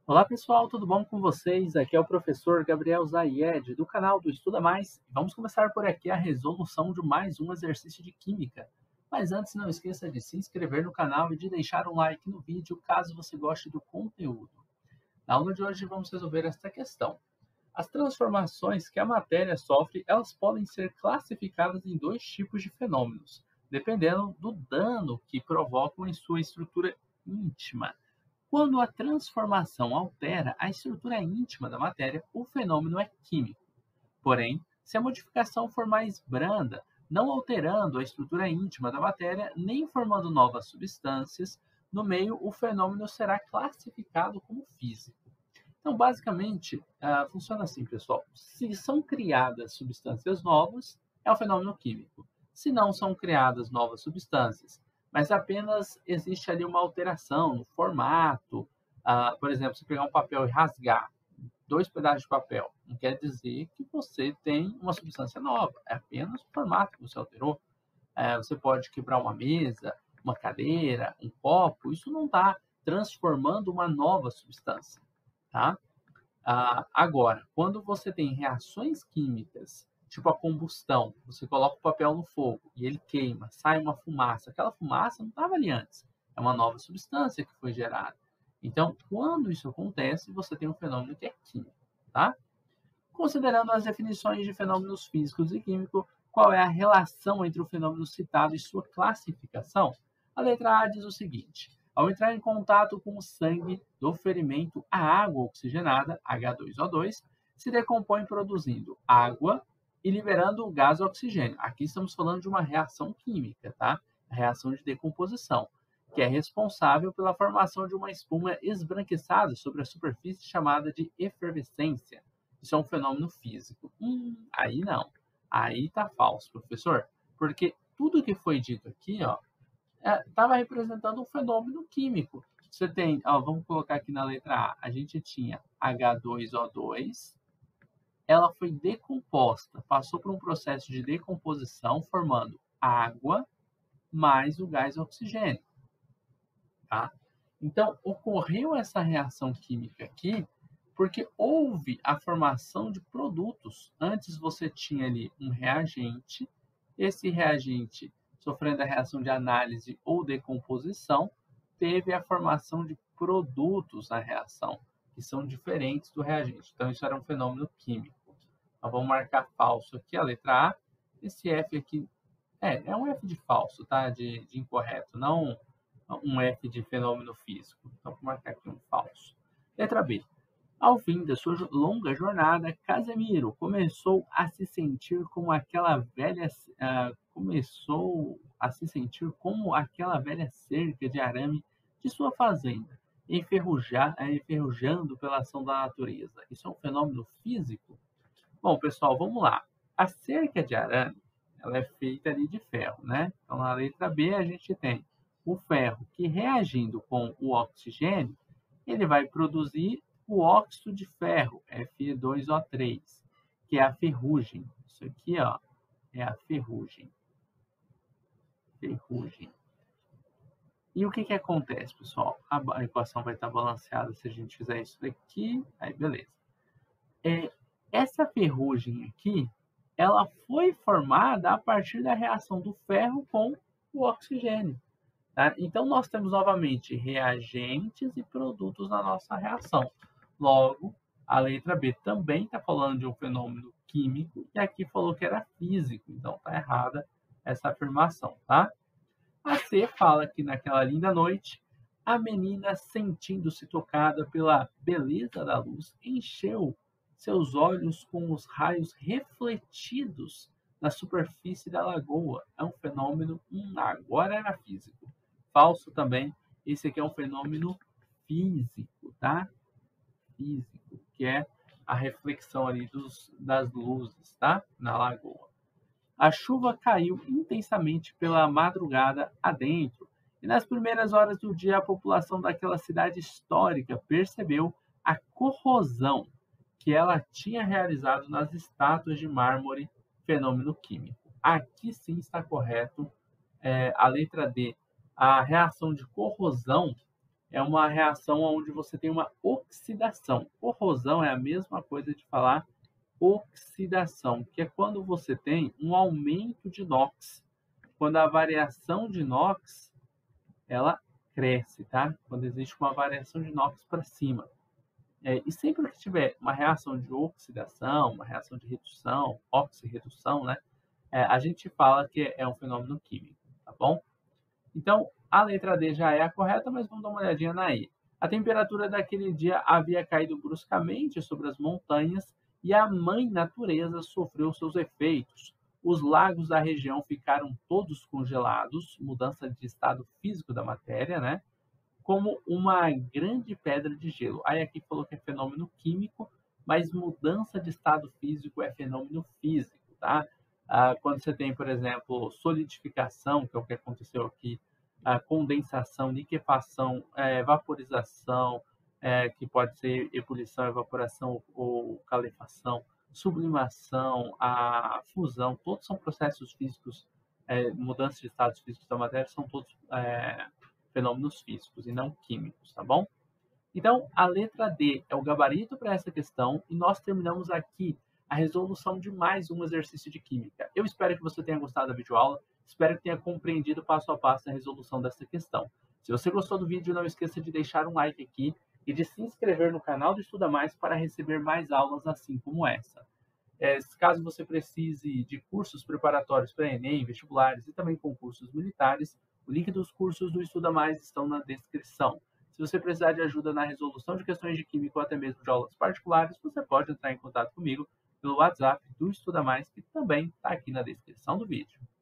Olá pessoal, tudo bom com vocês? Aqui é o professor Gabriel Zayed, do canal do Estuda Mais. Vamos começar por aqui a resolução de mais um exercício de química. Mas antes, não esqueça de se inscrever no canal e de deixar um like no vídeo, caso você goste do conteúdo. Na aula de hoje vamos resolver esta questão. As transformações que a matéria sofre, elas podem ser classificadas em dois tipos de fenômenos, dependendo do dano que provocam em sua estrutura íntima. Quando a transformação altera a estrutura íntima da matéria, o fenômeno é químico. Porém, se a modificação for mais branda, não alterando a estrutura íntima da matéria, nem formando novas substâncias, no meio o fenômeno será classificado como físico. Então, basicamente, funciona assim, pessoal. Se são criadas substâncias novas, é um fenômeno químico. Se não são criadas novas substâncias, mas apenas existe ali uma alteração no formato, por exemplo, se pegar um papel e rasgar dois pedaços de papel, não quer dizer que você tem uma substância nova, é apenas o formato que você alterou. Você pode quebrar uma mesa, uma cadeira, um copo, isso não está transformando uma nova substância, tá? Agora, quando você tem reações químicas, tipo a combustão, você coloca o papel no fogo e ele queima, sai uma fumaça. Aquela fumaça não estava ali antes, é uma nova substância que foi gerada. Então, quando isso acontece, você tem um fenômeno que é químico, tá? Considerando as definições de fenômenos físicos e químicos, qual é a relação entre o fenômeno citado e sua classificação? A letra A diz o seguinte: ao entrar em contato com o sangue do ferimento, a água oxigenada, H2O2, se decompõe produzindo água e liberando o gás oxigênio. Aqui estamos falando de uma reação química, tá? A reação de decomposição, que é responsável pela formação de uma espuma esbranquiçada sobre a superfície chamada de efervescência. Isso é um fenômeno físico. Aí não. Aí está falso, professor. Porque tudo que foi dito aqui, ó, estava representando um fenômeno químico. Você tem, ó, vamos colocar aqui na letra A, a gente tinha H2O2, ela foi decomposta, passou por um processo de decomposição, formando água mais o gás oxigênio, tá? Então, ocorreu essa reação química aqui porque houve a formação de produtos. Antes você tinha ali um reagente, esse reagente, sofrendo a reação de análise ou decomposição, teve a formação de produtos na reação, que são diferentes do reagente. Então, isso era um fenômeno químico. Então, vamos marcar falso aqui, a letra A. Esse F aqui é um F de falso, tá? De incorreto, não um F de fenômeno físico. Então, vou marcar aqui um falso. Letra B. Ao fim da sua longa jornada, Casemiro começou a se sentir como aquela velha cerca de arame de sua fazenda, enferrujando pela ação da natureza. Isso é um fenômeno físico? Bom, pessoal, vamos lá. A cerca de arame, ela é feita ali de ferro, né? Então, na letra B, a gente tem o ferro que, reagindo com o oxigênio, ele vai produzir o óxido de ferro, Fe2O3, que é a ferrugem. Isso aqui, ó, é a ferrugem. Ferrugem. E o que que acontece, pessoal? A equação vai estar balanceada se a gente fizer isso daqui. Aí, beleza. Essa ferrugem aqui, ela foi formada a partir da reação do ferro com o oxigênio. Tá? Então, nós temos novamente reagentes e produtos na nossa reação. Logo, a letra B também está falando de um fenômeno químico e aqui falou que era físico. Então, está errada essa afirmação, tá? A C fala que naquela linda noite, a menina, sentindo-se tocada pela beleza da luz, encheu seus olhos com os raios refletidos na superfície da lagoa. É um fenômeno, agora era físico. Falso também, esse aqui é um fenômeno físico, tá? Físico, que é a reflexão ali das luzes, tá? Na lagoa. A chuva caiu intensamente pela madrugada adentro, e nas primeiras horas do dia a população daquela cidade histórica percebeu a corrosão que ela tinha realizado nas estátuas de mármore, fenômeno químico. Aqui sim está correto, a letra D. A reação de corrosão é uma reação onde você tem uma oxidação. Corrosão é a mesma coisa de falar oxidação, que é quando você tem um aumento de NOx. Quando a variação de NOx, ela cresce, tá? Quando existe uma variação de NOx para cima. E sempre que tiver uma reação de oxidação, uma reação de redução, oxirredução, né? A gente fala que é um fenômeno químico, tá bom? Então, a letra D já é a correta, mas vamos dar uma olhadinha na E. A temperatura daquele dia havia caído bruscamente sobre as montanhas e a mãe natureza sofreu seus efeitos. Os lagos da região ficaram todos congelados, mudança de estado físico da matéria, né? Como uma grande pedra de gelo. Aí aqui falou que é fenômeno químico, mas mudança de estado físico é fenômeno físico, tá? Quando você tem, por exemplo, solidificação, que é o que aconteceu aqui, a condensação, liquefação, vaporização, que pode ser ebulição, evaporação ou calefação, sublimação, a fusão, todos são processos físicos, mudanças de estados físicos da matéria, são todos fenômenos físicos e não químicos, tá bom? Então, a letra D é o gabarito para essa questão e nós terminamos aqui a resolução de mais um exercício de química. Eu espero que você tenha gostado da videoaula, espero que tenha compreendido passo a passo a resolução dessa questão. Se você gostou do vídeo, não esqueça de deixar um like aqui e de se inscrever no canal do Estuda Mais para receber mais aulas assim como essa. Caso você precise de cursos preparatórios para Enem, vestibulares e também concursos militares, o link dos cursos do Estuda Mais estão na descrição. Se você precisar de ajuda na resolução de questões de química ou até mesmo de aulas particulares, você pode entrar em contato comigo pelo WhatsApp do Estuda Mais, que também está aqui na descrição do vídeo.